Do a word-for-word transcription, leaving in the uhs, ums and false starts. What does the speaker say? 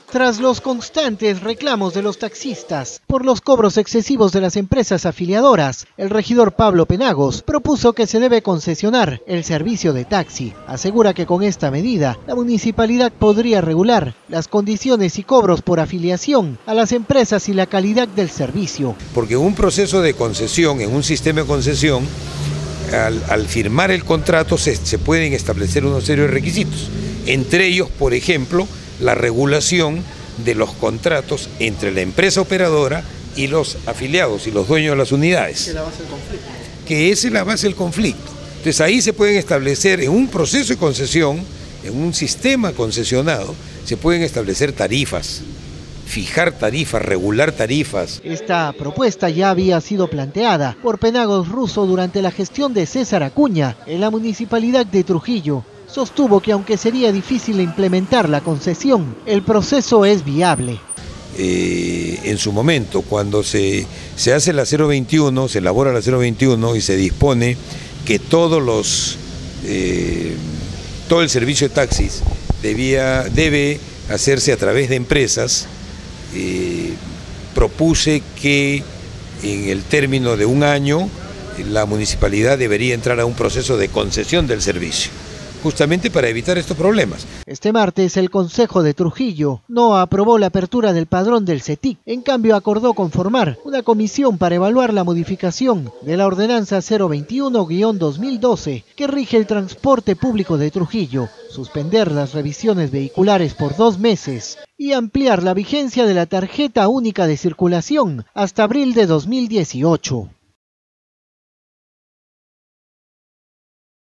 Tras los constantes reclamos de los taxistas por los cobros excesivos de las empresas afiliadoras, el regidor Pablo Penagos propuso que se debe concesionar el servicio de taxi. Asegura que con esta medida la municipalidad podría regular las condiciones y cobros por afiliación a las empresas y la calidad del servicio. Porque un proceso de concesión, en un sistema de concesión, al, al firmar el contrato se, se pueden establecer una serie de requisitos. Entre ellos, por ejemplo, la regulación de los contratos entre la empresa operadora y los afiliados y los dueños de las unidades. Que es la base del conflicto. Que esa es la base del conflicto. Entonces ahí se pueden establecer, en un proceso de concesión, en un sistema concesionado, se pueden establecer tarifas, fijar tarifas, regular tarifas. Esta propuesta ya había sido planteada por Penagos Russo durante la gestión de César Acuña en la municipalidad de Trujillo. Sostuvo que aunque sería difícil implementar la concesión, el proceso es viable. Eh, en su momento, cuando se, se hace la cero veintiuno, se elabora la cero veintiuno y se dispone que todos los, eh, todo el servicio de taxis debía, debe hacerse a través de empresas, eh, propuse que en el término de un año la municipalidad debería entrar a un proceso de concesión del servicio, justamente para evitar estos problemas. Este martes el Consejo de Trujillo no aprobó la apertura del padrón del CETIC, en cambio acordó conformar una comisión para evaluar la modificación de la ordenanza cero veintiuno guión dos mil doce que rige el transporte público de Trujillo, suspender las revisiones vehiculares por dos meses y ampliar la vigencia de la tarjeta única de circulación hasta abril de dos mil dieciocho.